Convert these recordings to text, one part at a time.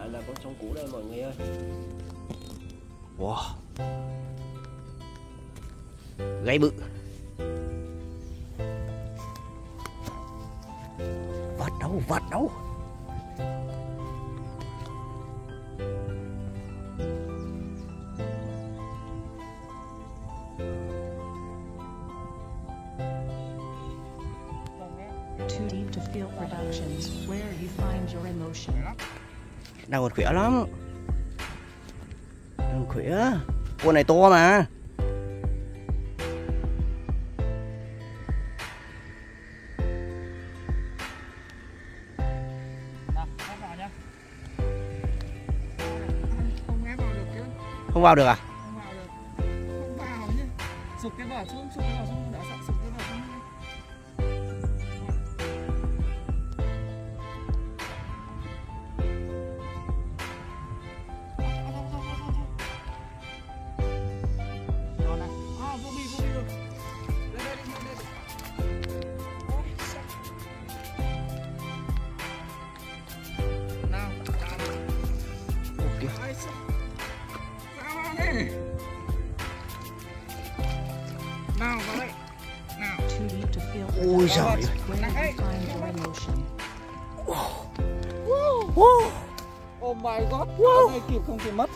lại là con sông cũ đây mọi người ơi. Wow, gáy bự. Vắt đâu. Too deep to feel productions where you find your emotion. Đang còn khỏe lắm. Đang khỏe. Con này to mà. Không vào được à? Không vào được. Không vào nhé. Sụp cái vỏ xuống, đã sợ sụp cái vỏ xuống. Vô bi rồi. Đây. Nào, Ok. nào vào đây. Nào. Too deep to feel Ui giời ơi. where you find your emotion. Oh my god, wow. Này kịp không thì mất.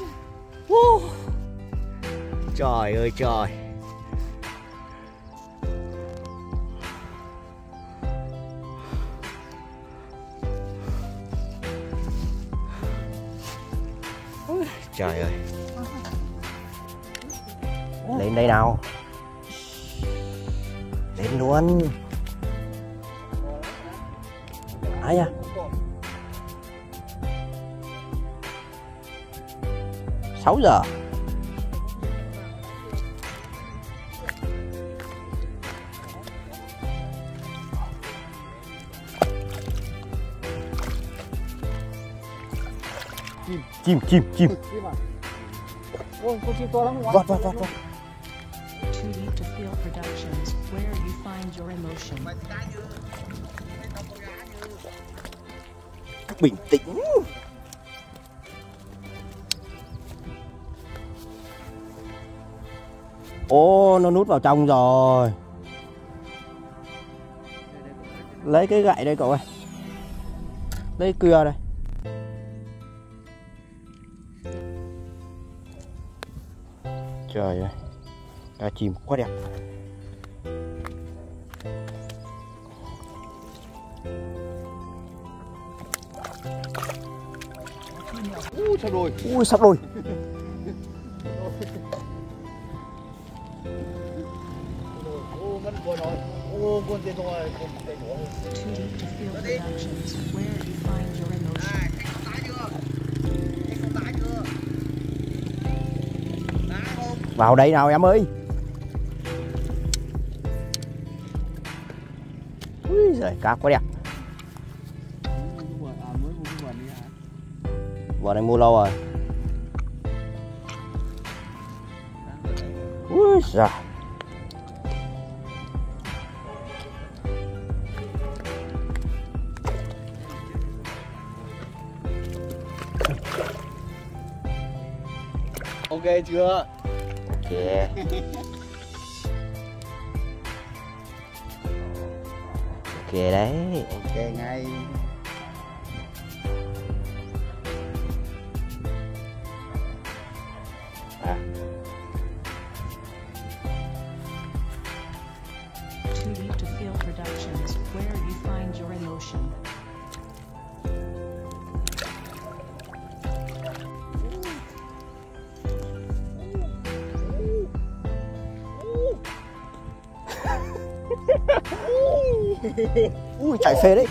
Trời ơi trời. Trời ơi. Lên đây nào. Lên luôn. Ai à? Sáu giờ. Chim. Chim à? Ôi, con chim to lắm không? Vọt. Too deep to feel productions where you find your emotion. Bình tĩnh. Ô, nó nút vào trong rồi. Lấy cái gậy đây cậu ơi. Lấy cưa đây. Trời ơi, cá chim quá đẹp. Sắp đôi. Too deep to feel productions where you find your emotion. Vào đây nào em ơi. Ui giời, cá quá đẹp. Vợ này mua lâu rồi. Ui giời. Ok chưa? Ok. Ok đấy. Ok ngay. Too deep to feel productions where you find your emotion. Ui chạy phê đấy.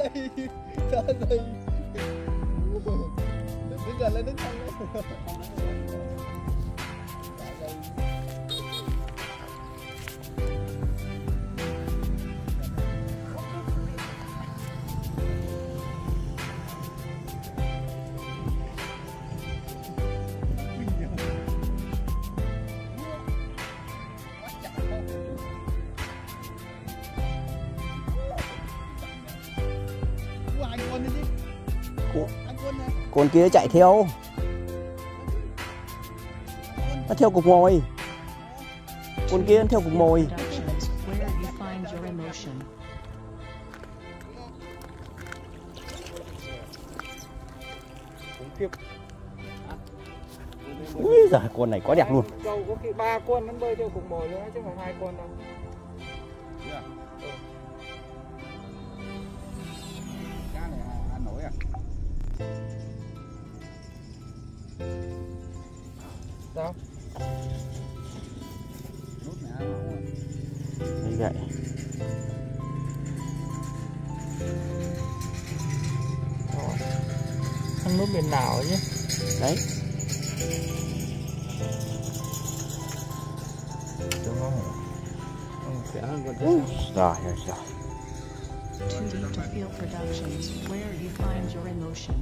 Đứng gần lên, đứng gần lên. Anh quân đi. Ủa? Anh quân Con kia chạy theo. Nó theo cục mồi. Con kia nó theo cục mồi. Productions, where you find your emotion. Úi giời, con này quá đẹp luôn. Câu có khi 3 con nó bơi theo cùng mồi nữa chứ không phải 2 con đâu. Cá này ăn nổi à? Sao? Nút này ăn nổi. Đấy vậy. Ăn nút biển đảo chứ. Đấy. Đúng không? Sẽ hơn con Rồi rồi rồi. Too Deep to Feel Productions, where you find your emotion.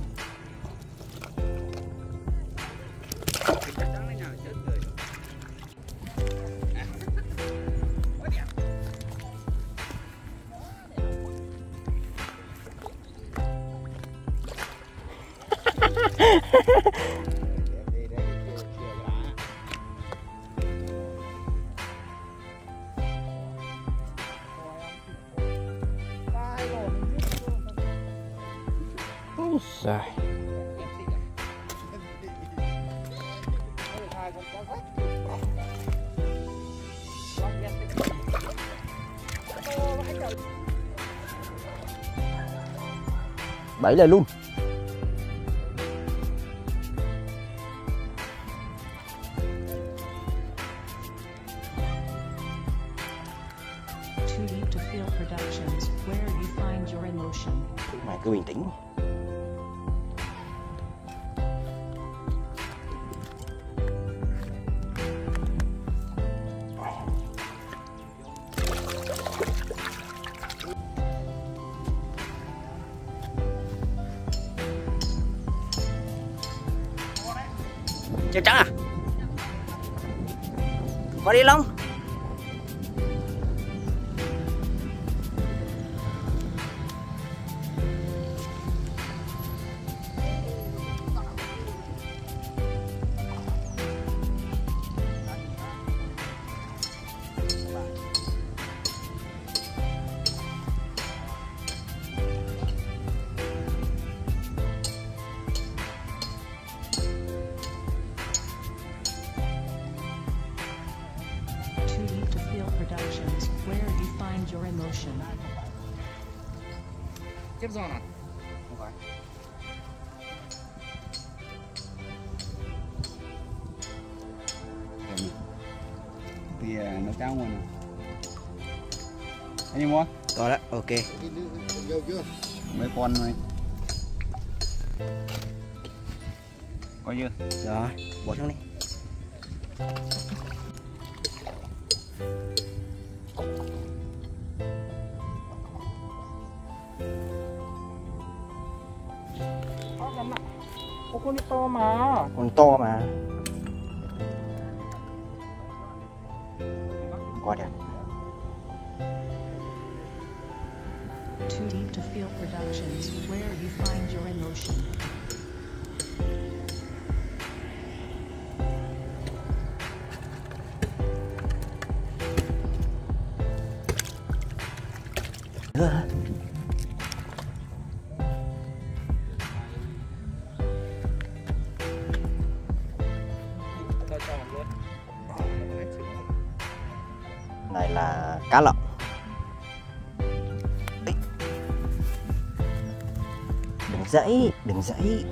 Úi giời. Bẫy lại luôn. Too Deep to Feel Productions, where you find your emotion. Mày cứ bình tĩnh. Chắc chắn à? Có đi Long. Too Deep to Feel Productions, where you find your emotion. Tiếp giòn à? Không phải. Thì nó cao luôn nè. Anh đi mua? Có đó, ok. Mấy con này. Coi chưa? Rồi, bỏ xuống đi. Có con đi to mà. Con to mà. Quá đẹp. Too Deep to Feel Productions, where you find your emotion. Này là cá lộng. Ê. Đừng dãy, đừng dãy.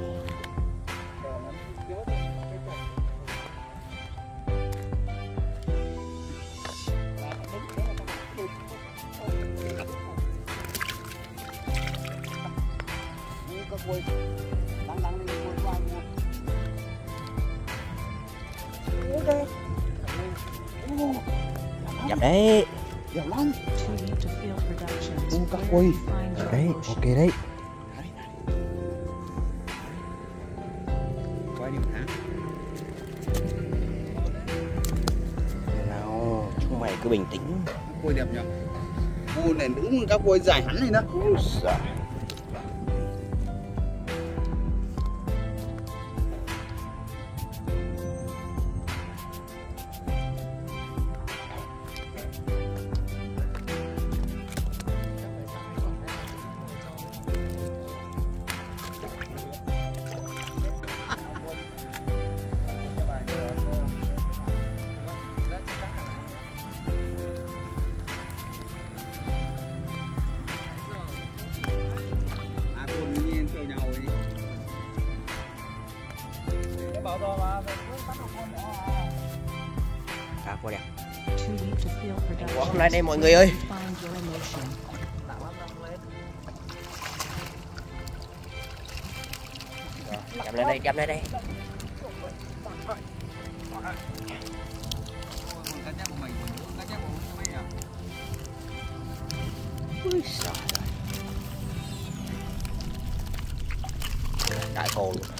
Dập đấy. Dẹp lắm. Too Deep to Feel Productions, các where quay. you find your Đấy, emotion. ok đấy. Quay đi một tháng. Nào, chúng mày cứ bình tĩnh. Các quay đẹp nhỉ? Ô này đúng các quay dài hẳn này đó. Úi giời. bảo rồi mà, phải cứ bắt một con nữa à. Cá quá đẹp. To you to feel productions Quá hôm nay đây mọi người ơi. where you find your emotion. Cầm lên đây, cầm lên đây. Cá chép của mình, cá chép của mình à? Ui trời ơi. Đại khổ luôn.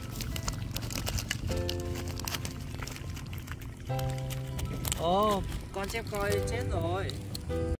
Ồ, con chép coi chết rồi.